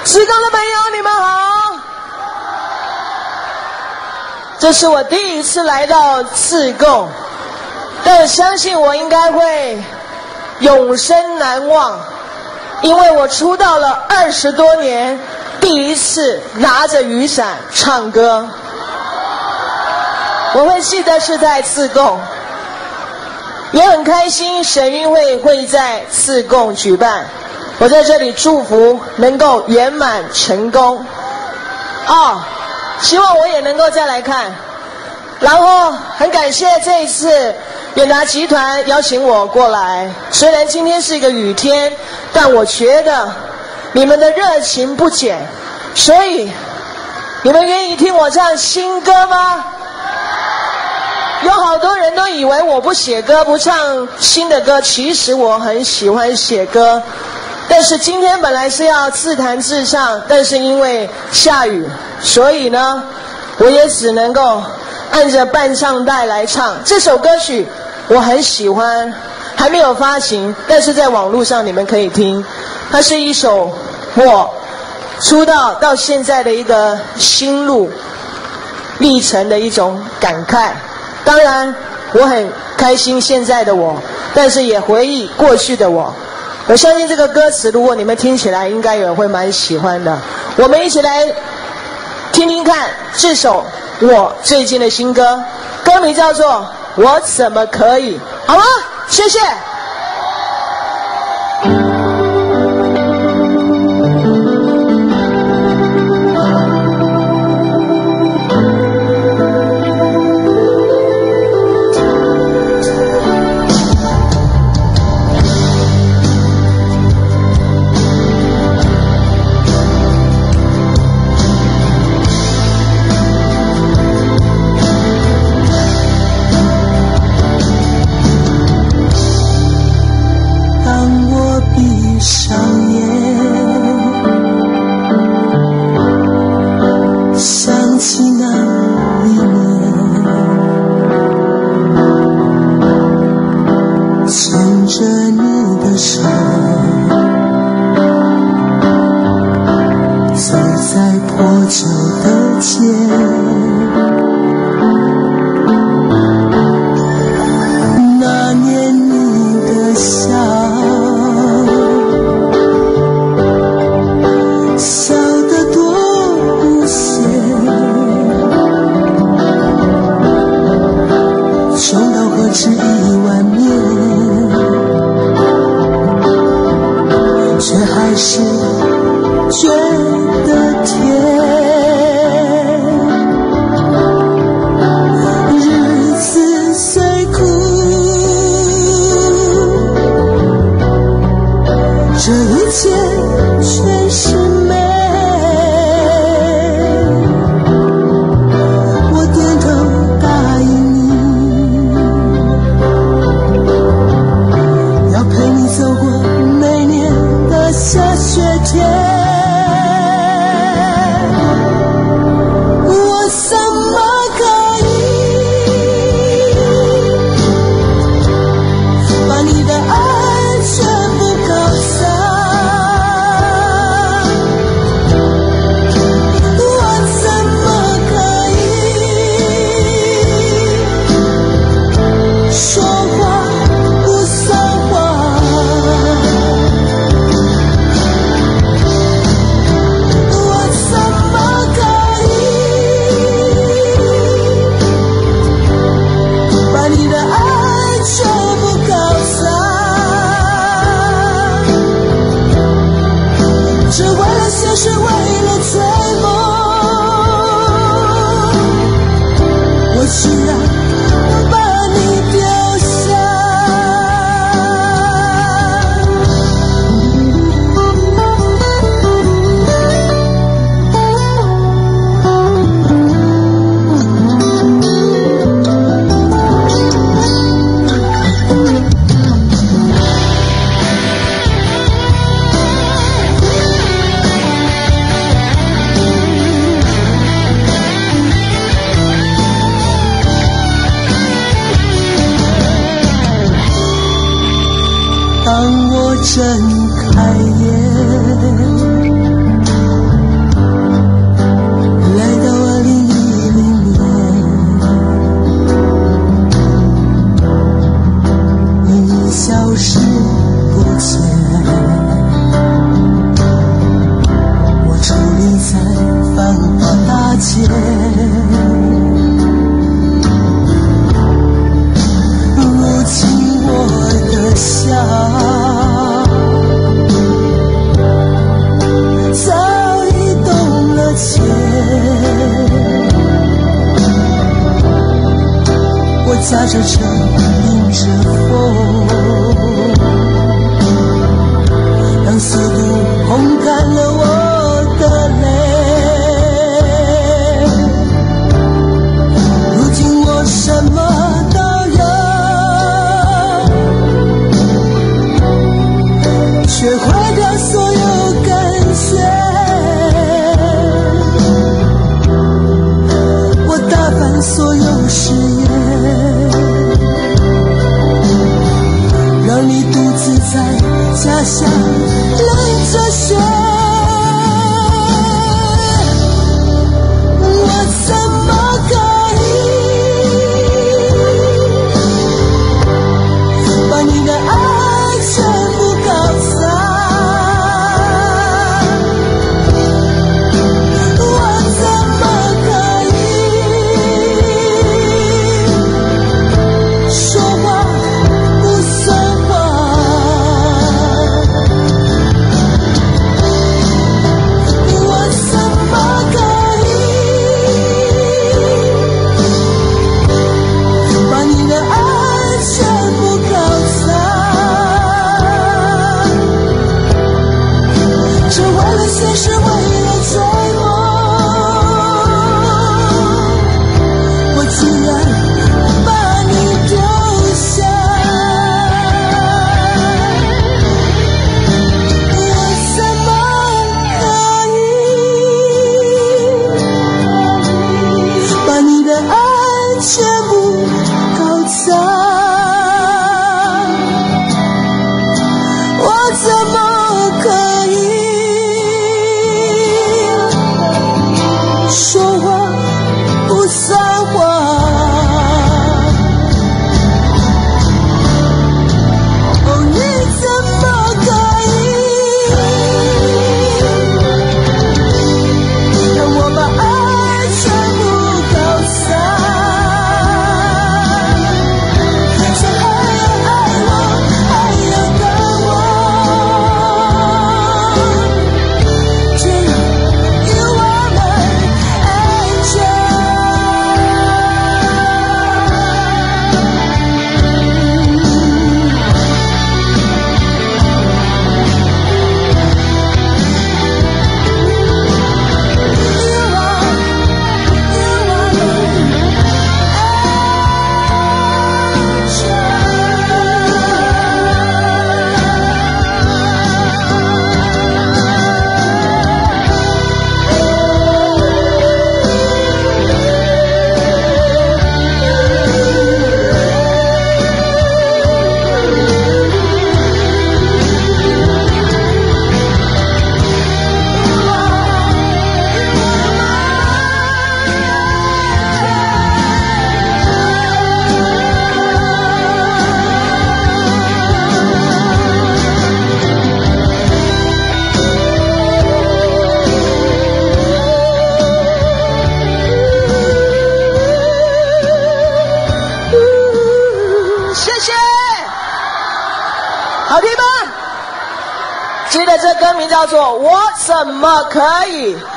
志工的朋友，你们好！这是我第一次来到志工，但我相信我应该会永生难忘，因为我出道了20多年，第一次拿着雨伞唱歌。我会记得是在志工，也很开心省运会在志工举办。我在这里祝福能够圆满成功希望我也能够再来看。然后很感谢这一次远达集团邀请我过来，虽然今天是一个雨天，但我觉得你们的热情不减，所以你们愿意听我唱新歌吗？有好多人都以为我不写歌不唱新的歌，其实我很喜欢写歌，但是今天本来是要自弹自唱，但是因为下雨，所以呢我也只能够按着伴唱带来唱。这首歌曲我很喜欢，还没有发行，但是在网络上你们可以听。它是一首我出道到现在的一个心路历程的一种感慨。当然我很开心现在的我，但是也回忆过去的我。我相信这个歌词如果你们听起来应该也会蛮喜欢的。我们一起来听听看这首我最近的新歌，歌名叫做《我怎么可以》，好吗？谢谢。 睁开眼， 驾着车迎着风，让速度烘干了我的泪。如今我什么都有，却坏掉所有感觉。我打翻所有誓言，让你独自在家乡冷着雪。我怎么可以把你的爱全部搞砸？我怎么可以说话不算话？我怎么可以把你的爱全部搞砸？这为了现实，为了追梦，我竟然把你丢下。我怎么可以把你的爱全部搞砸？我怎么可以说话不算话？哦，你怎么可以让我把爱全部搞砸？说爱我，还要等我，这样与我们爱着。 谢谢，好听吗？接着这歌名叫做《我怎么可以》。